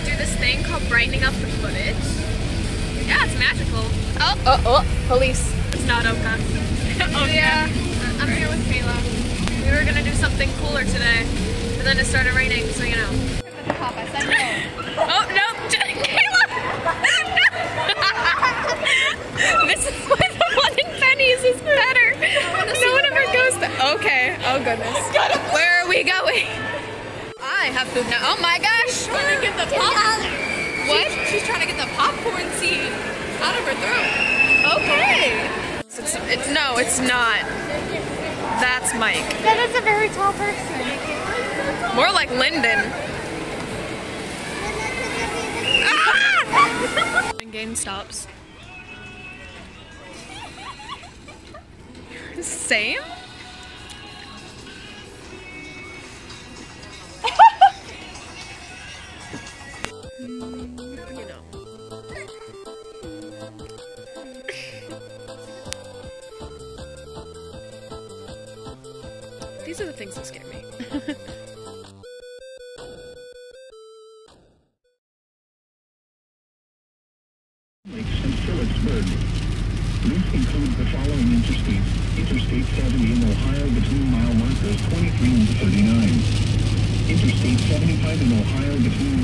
do this thing called brightening up the footage. Yeah, it's magical. Oh, police. It's not Oka. Yeah, I'm here with Kayla. We were gonna do something cooler today, but then it started raining, so you know. At the top, I said no. Oh, no, Kayla! This is why the one in Penny's is better. No one ever goes there. Okay, oh goodness. Where are we going? I have food now. Oh my gosh! Trying to get the popcorn. What? She's trying to get the popcorn seed out of her throat. Okay. No, it's not. That's Mike. That is a very tall person. More like Lyndon. Ah! Game stops. Same? You know. These are the things that scare me. This includes the following interstates. Interstate 70 in Ohio between mile markers 23 and 39. Interstate 75 in Ohio between